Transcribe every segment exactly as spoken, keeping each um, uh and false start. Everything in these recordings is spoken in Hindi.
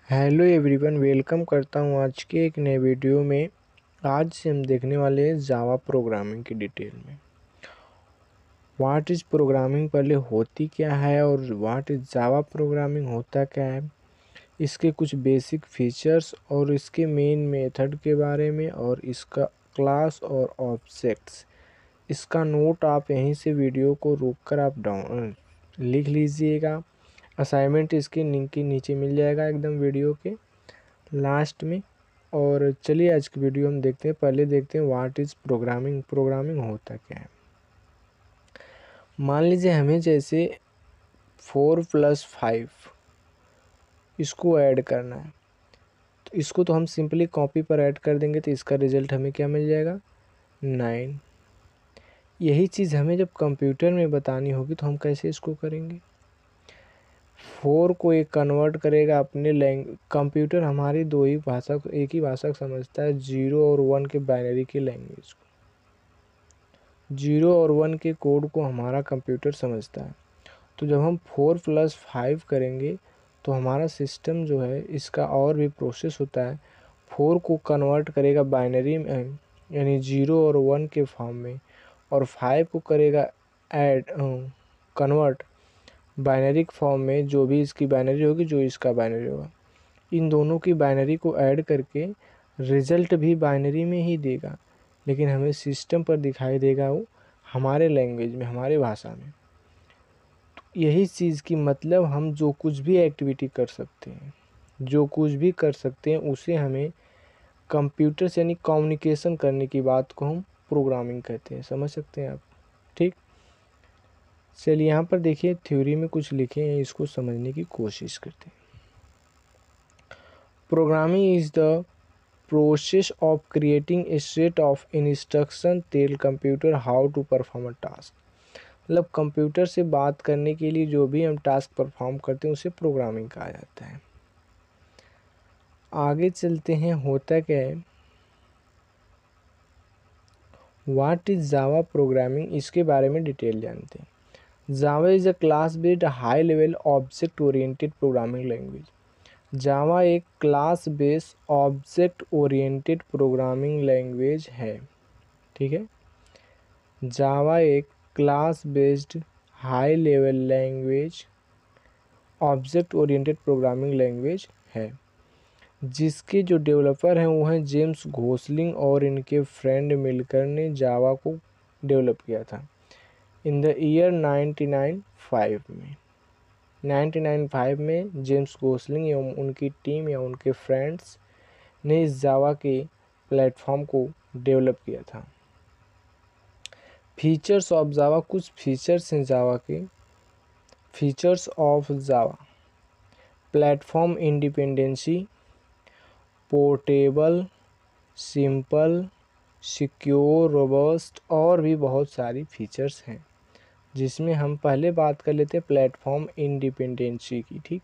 हेलो एवरीवन, वेलकम करता हूँ आज के एक नए वीडियो में। आज से हम देखने वाले हैं जावा प्रोग्रामिंग की डिटेल में। व्हाट इज़ प्रोग्रामिंग पहले होती क्या है और व्हाट इज़ जावा प्रोग्रामिंग होता क्या है, इसके कुछ बेसिक फीचर्स और इसके मेन मेथड के बारे में, और इसका क्लास और ऑब्जेक्ट्स। इसका नोट आप यहीं से वीडियो को रोककर आप डाउन लिख लीजिएगा। असाइनमेंट इसके लिंक के नीचे मिल जाएगा एकदम वीडियो के लास्ट में। और चलिए आज की वीडियो हम देखते हैं। पहले देखते हैं व्हाट इज़ प्रोग्रामिंग। प्रोग्रामिंग होता क्या है। मान लीजिए हमें जैसे फोर प्लस फाइव इसको ऐड करना है, तो इसको तो हम सिंपली कॉपी पर ऐड कर देंगे, तो इसका रिजल्ट हमें क्या मिल जाएगा, नाइन। यही चीज़ हमें जब कंप्यूटर में बतानी होगी तो हम कैसे इसको करेंगे। फोर को एक कन्वर्ट करेगा अपने लैंग कंप्यूटर हमारी दो ही भाषा को एक ही भाषा को समझता है, जीरो और वन के बाइनरी की लैंग्वेज को। जीरो और वन के कोड को हमारा कंप्यूटर समझता है। तो जब हम फोर प्लस फाइव करेंगे तो हमारा सिस्टम जो है इसका और भी प्रोसेस होता है। फोर को कन्वर्ट करेगा बाइनरी में, यानी जीरो और वन के फॉर्म में, और फाइव को करेगा ऐड कन्वर्ट बाइनरी फॉर्म में। जो भी इसकी बाइनरी होगी, जो इसका बाइनरी होगा, इन दोनों की बाइनरी को ऐड करके रिज़ल्ट भी बाइनरी में ही देगा, लेकिन हमें सिस्टम पर दिखाई देगा वो हमारे लैंग्वेज में, हमारे भाषा में। तो यही चीज़ की मतलब हम जो कुछ भी एक्टिविटी कर सकते हैं, जो कुछ भी कर सकते हैं उसे हमें कंप्यूटर से यानी कम्युनिकेशन करने की बात को हम प्रोग्रामिंग कहते हैं। समझ सकते हैं आप, ठीक। चलिए यहाँ पर देखिए थ्योरी में कुछ लिखे हैं, इसको समझने की कोशिश करते हैं। Programming is the process of creating a set of instruction tell computer how to perform a task. मतलब कंप्यूटर से बात करने के लिए जो भी हम टास्क परफॉर्म करते हैं उसे प्रोग्रामिंग कहा जाता है। आगे चलते हैं, होता क्या है, व्हाट इज़ जावा प्रोग्रामिंग, इसके बारे में डिटेल जानते हैं। Java is a class based high level object oriented programming language. Java एक class based object oriented programming language है, ठीक है। जावा एक class based high level language object oriented programming language है, जिसके जो डेवलपर हैं वो हैं जेम्स घोसलिंग और इनके फ्रेंड मिलकर ने जावा को डेवलप किया था in the year nineteen ninety five में। नाइनटीन नाइंटी फाइव में जेम्स घोसलिंग एवं उनकी टीम या उनके फ्रेंड्स ने इस जावा के प्लेटफॉर्म को डेवलप किया था। फीचर्स ऑफ जावा, कुछ फीचर्स हैं जावा के। Features of Java: platform independency, portable, simple, secure, robust, और भी बहुत सारी फीचर्स हैं, जिसमें हम पहले बात कर लेते हैं प्लेटफॉर्म इंडिपेंडेंसी की, ठीक।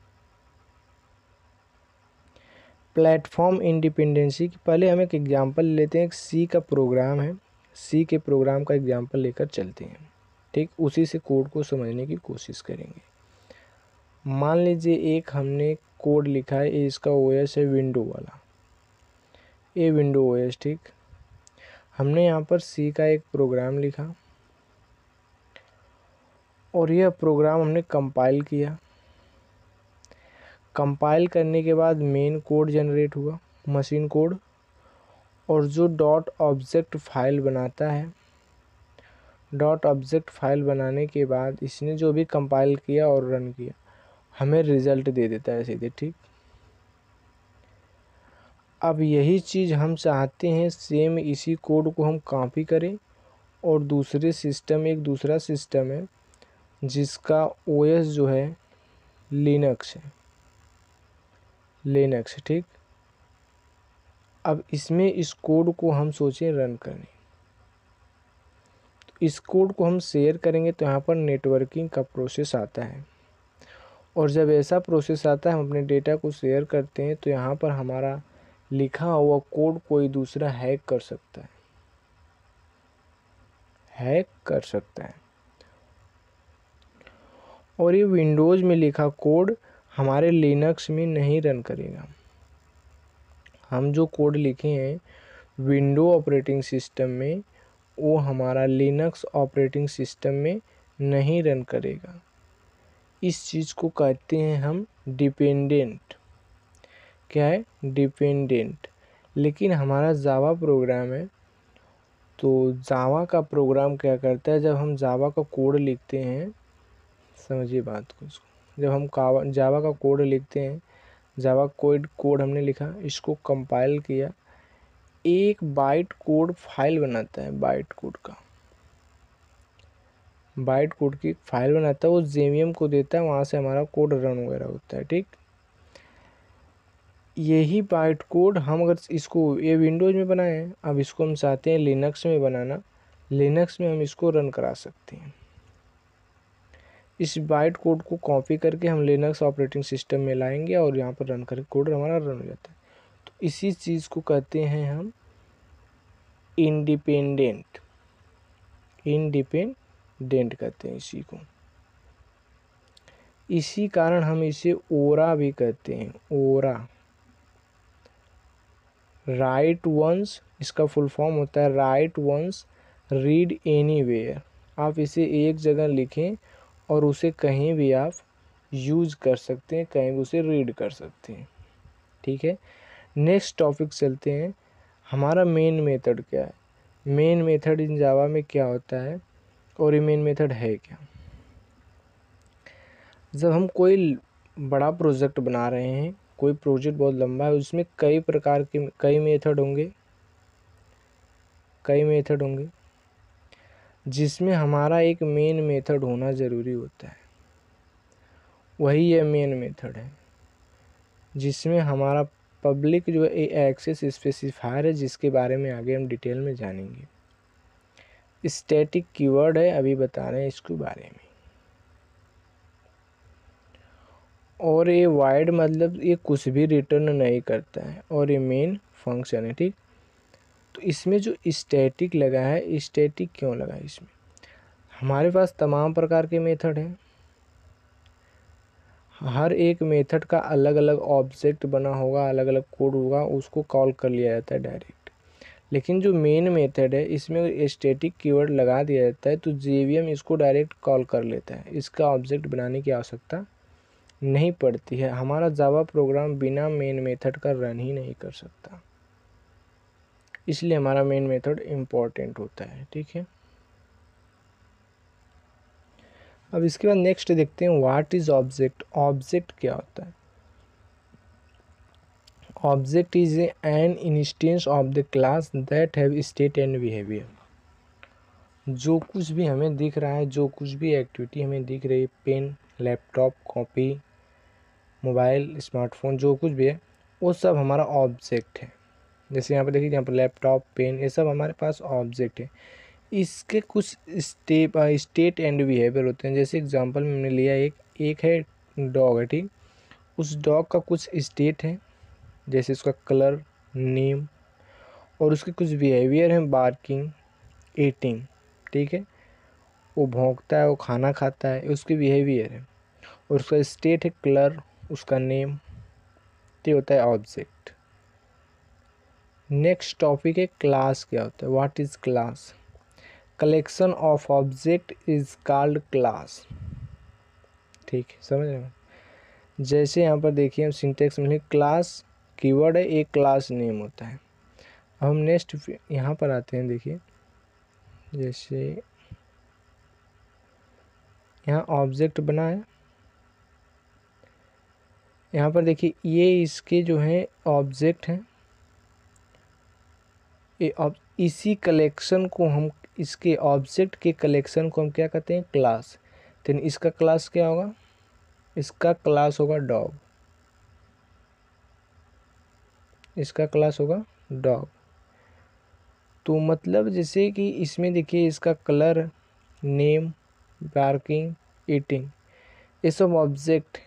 प्लेटफॉर्म इंडिपेंडेंसी की पहले हम एक एग्जांपल लेते हैं। एक सी का प्रोग्राम है, सी के प्रोग्राम का एग्जांपल लेकर चलते हैं, ठीक। उसी से कोड को समझने की कोशिश करेंगे। मान लीजिए एक हमने कोड लिखा है, ये इसका ओएस है विंडो वाला, ये विंडो ओएस, ठीक। हमने यहाँ पर सी का एक प्रोग्राम लिखा और यह प्रोग्राम हमने कंपाइल किया। कंपाइल करने के बाद मेन कोड जनरेट हुआ, मशीन कोड, और जो डॉट ऑब्जेक्ट फाइल बनाता है, डॉट ऑब्जेक्ट फाइल बनाने के बाद इसने जो भी कंपाइल किया और रन किया हमें रिज़ल्ट दे देता है सीधे, ठीक। अब यही चीज़ हम चाहते हैं सेम इसी कोड को हम कॉपी करें और दूसरे सिस्टम, एक दूसरा सिस्टम है जिसका ओएस जो है लिनक्स है, लिनक्स, ठीक। अब इसमें इस कोड को हम सोचें रन करने, तो इस कोड को हम शेयर करेंगे तो यहाँ पर नेटवर्किंग का प्रोसेस आता है, और जब ऐसा प्रोसेस आता है हम अपने डेटा को शेयर करते हैं तो यहाँ पर हमारा लिखा हुआ कोड कोई दूसरा हैक कर सकता है, हैक कर सकता है। और ये विंडोज़ में लिखा कोड हमारे लिनक्स में नहीं रन करेगा। हम जो कोड लिखे हैं विंडो ऑपरेटिंग सिस्टम में, वो हमारा लिनक्स ऑपरेटिंग सिस्टम में नहीं रन करेगा। इस चीज़ को कहते हैं हम डिपेंडेंट। क्या है? डिपेंडेंट। लेकिन हमारा जावा प्रोग्राम है, तो जावा का प्रोग्राम क्या करता है, जब हम जावा का कोड लिखते हैं, समझिए बात को, इसको जब हम जावा का कोड लिखते हैं, जावा कोड कोड हमने लिखा, इसको कंपाइल किया, एक बाइट कोड फाइल बनाता है, बाइट कोड का बाइट कोड की फाइल बनाता है, वो जेवीएम को देता है, वहाँ से हमारा कोड रन वगैरह होता है। ठीक, यही बाइट कोड हम अगर इसको, ये विंडोज़ में बनाए हैं, अब इसको हम चाहते हैं लिनक्स में बनाना, लिनक्स में हम इसको रन करा सकते हैं। इस बाइट कोड को कॉपी करके हम लिनक्स ऑपरेटिंग सिस्टम में लाएंगे और यहाँ पर रन करके कोड हमारा रन हो जाता है। तो इसी चीज़ को कहते हैं हम इंडिपेंडेंट। इंडिपेंडेंट कहते हैं इसी को। इसी कारण हम इसे ओरा भी कहते हैं, ओरा। राइट वंस, इसका फुल फॉर्म होता है राइट वंस रीड एनीवेयर। आप इसे एक जगह लिखें और उसे कहीं भी आप यूज़ कर सकते हैं, कहीं भी उसे रीड कर सकते हैं। ठीक है, नेक्स्ट टॉपिक चलते हैं। हमारा मेन मेथड क्या है? मेन मेथड इन जावा में क्या होता है और ये मेन मेथड है क्या? जब हम कोई बड़ा प्रोजेक्ट बना रहे हैं, कोई प्रोजेक्ट बहुत लंबा है, उसमें कई प्रकार के कई मेथड होंगे कई मेथड होंगे जिसमें हमारा एक मेन मेथड होना ज़रूरी होता है। वही ये मेन मेथड है जिसमें हमारा पब्लिक जो है एक्सेस स्पेसिफायर है, जिसके बारे में आगे हम डिटेल में जानेंगे। स्टैटिक कीवर्ड है, अभी बता रहे हैं इसके बारे में। और ये वाइड मतलब ये कुछ भी रिटर्न नहीं करता है, और ये मेन फंक्शन है। ठीक, तो इसमें जो स्टैटिक लगा है, स्टैटिक क्यों लगा है इसमें? हमारे पास तमाम प्रकार के मेथड हैं, हर एक मेथड का अलग अलग ऑब्जेक्ट बना होगा, अलग अलग कोड होगा, उसको कॉल कर लिया जाता है डायरेक्ट। लेकिन जो मेन मेथड है, इसमें स्टैटिक कीवर्ड लगा दिया जाता है, तो जेवीएम इसको डायरेक्ट कॉल कर लेता है, इसका ऑब्जेक्ट बनाने की आवश्यकता नहीं पड़ती है। हमारा जावा प्रोग्राम बिना मेन मेथड का रन ही नहीं कर सकता, इसलिए हमारा मेन मेथड इम्पॉर्टेंट होता है। ठीक है, अब इसके बाद नेक्स्ट देखते हैं व्हाट इज ऑब्जेक्ट। ऑब्जेक्ट क्या होता है? Object is an instance of the class that have state and behaviour. जो कुछ भी हमें दिख रहा है, जो कुछ भी एक्टिविटी हमें दिख रही है, pen, laptop, copy, mobile, smartphone, जो कुछ भी है, वो सब हमारा ऑब्जेक्ट है। जैसे यहाँ पर देखिए, यहाँ पर लैपटॉप, पेन, ये सब हमारे पास ऑब्जेक्ट है। इसके कुछ स्टेप स्टेट एंड बिहेवियर होते हैं। जैसे एग्जांपल में हमने लिया, एक एक है डॉग है। ठीक, उस डॉग का कुछ स्टेट है, जैसे उसका कलर, नेम, और उसके कुछ बिहेवियर हैं, बार्किंग, ईटिंग। ठीक है, वो भौंकता है, वो खाना खाता है, उसके बिहेवियर है। और उसका स्टेट है कलर, उसका नेम। ये होता है ऑब्जेक्ट। नेक्स्ट टॉपिक है क्लास क्या होता है। What is class? Collection of object is called class. ठीक है, समझ रहे हैं? जैसे यहाँ पर देखिए, हम सिंटेक्स में क्लास कीवर्ड है, एक क्लास नेम होता है। अब हम नेक्स्ट यहाँ पर आते हैं। देखिए, जैसे यहाँ ऑब्जेक्ट बना है, यहाँ पर देखिए ये इसके जो हैं ऑब्जेक्ट हैं। ये ऑब इसी कलेक्शन को हम, इसके ऑब्जेक्ट के कलेक्शन को हम क्या कहते हैं? क्लास। तो इसका क्लास क्या होगा? इसका क्लास होगा डॉग। इसका क्लास होगा डॉग। तो मतलब जैसे कि इसमें देखिए, इसका कलर, नेम, बार्किंग, ईटिंग, ये सब ऑब्जेक्ट।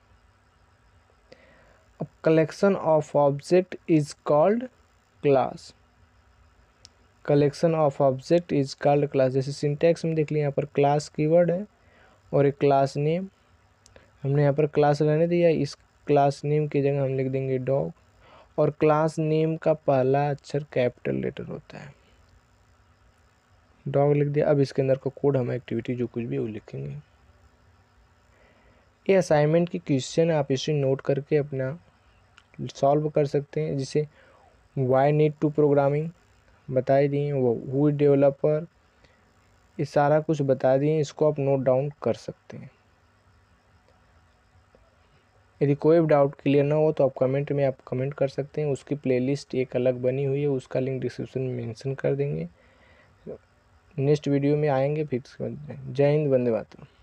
अब collection of object is called class. Collection of object is called class. जैसे सिंटैक्स में देख लिया, यहाँ पर क्लास कीवर्ड है और एक क्लास नेम हमने यहाँ पर क्लास रहने दिया, इस क्लास नेम की जगह हम लिख देंगे डॉग, और क्लास नेम का पहला अक्षर कैपिटल लेटर होता है। डॉग लिख दिया। अब इसके अंदर का कोड हम एक्टिविटी जो कुछ भी है वो लिखेंगे। ये असाइनमेंट की क्वेश्चन आप इसे नोट करके अपना सॉल्व कर सकते हैं, जिसे वाई नीड टू प्रोग्रामिंग बता दिए, वो हु डेवलपर, ये सारा कुछ बता दिए, इसको आप नोट डाउन कर सकते हैं। यदि कोई भी डाउट क्लियर ना हो तो आप कमेंट में आप कमेंट कर सकते हैं। उसकी प्लेलिस्ट एक अलग बनी हुई है, उसका लिंक डिस्क्रिप्शन में मेंशन कर देंगे। नेक्स्ट वीडियो में आएंगे फिर। जय हिंद, वंदे मातरम।